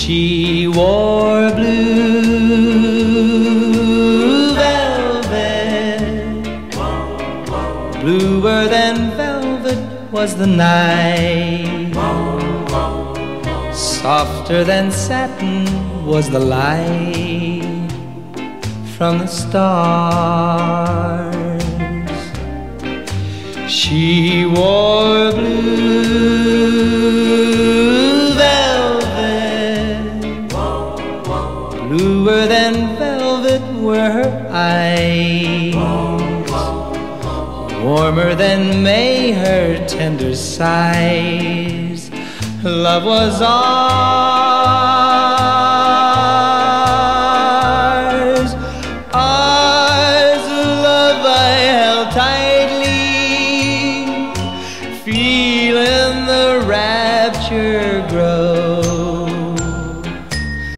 She wore blue velvet, bluer than velvet was the night, softer than satin was the light from the stars. She wore blue velvet, bluer than velvet were her eyes, warmer than May her tender sighs. Love was ours, ours, love I held tightly, feeling the rapture grow.